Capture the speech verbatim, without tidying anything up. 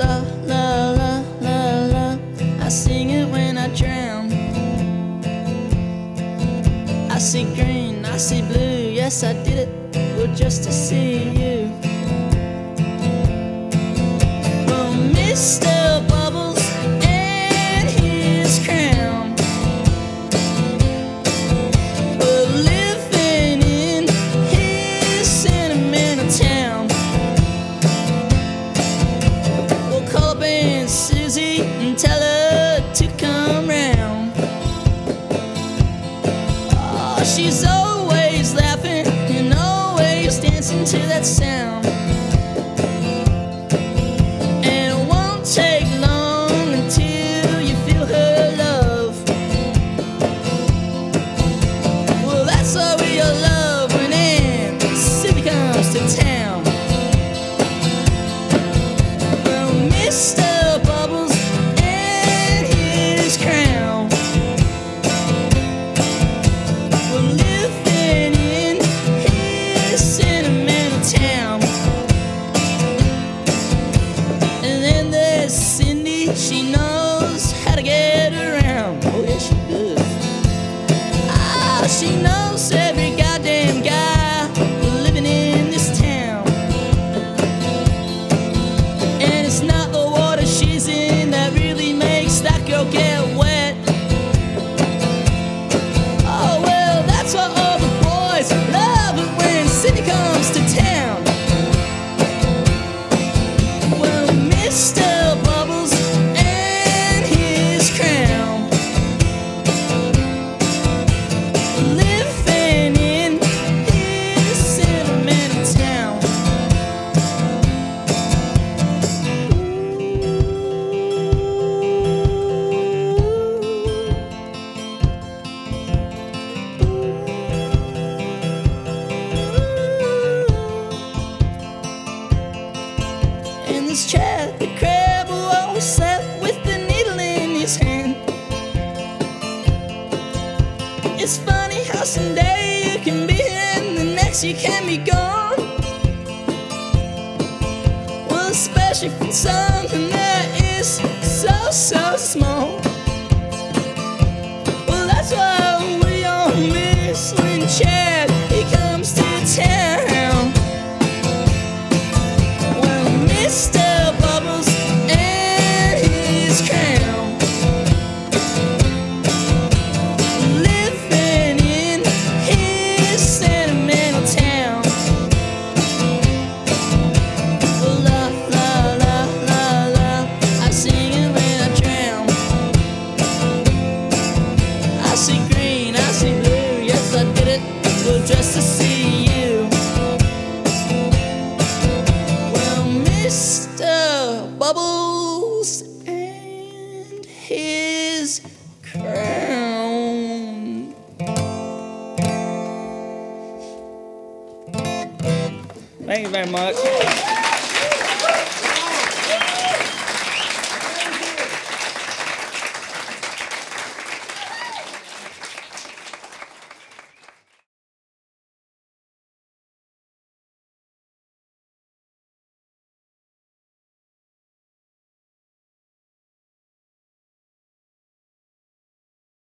la, la, la, la, la. I sing it when I drown. I see green, I see blue. Yes, I did it, well, just to see you. Well, Mister Bubbles and his crown were living in his sentimental town. We'll call up Aunt Susie and tell her to come round. Oh, she's always laughing and always dancing to that sound. And it won't take long until you feel her love. Well, that's why we all love when Aunt Susie comes to town. Well, Mister Bubbles and his crown were living in his sentimental town. And then there's Cindy, she knows how to get around. Oh yeah, she does. Ah, she knows every goddamn guy living in this town. And it's not the water she's in that really makes that girl get wet. Oh well, that's why all the boys love it when Cindy comes to town. Well, Mister Bubbles and his crown living in his sentimental town. And this Chad the crab who always sat with the needle in his hand. It's funny how someday you can be here and the next you can be gone. Well, especially from something that is so, so small. Well, that's why we all miss when Chad, he comes to town. Well, Mister Bubbles and his crown living in his sentimental town. Well, la, la, la, la, la. I sing it when I drown. I see green, I see blue. Yes, I did it, well, just to see you. Well, Mister Bubbles and his crown. Thank you very much.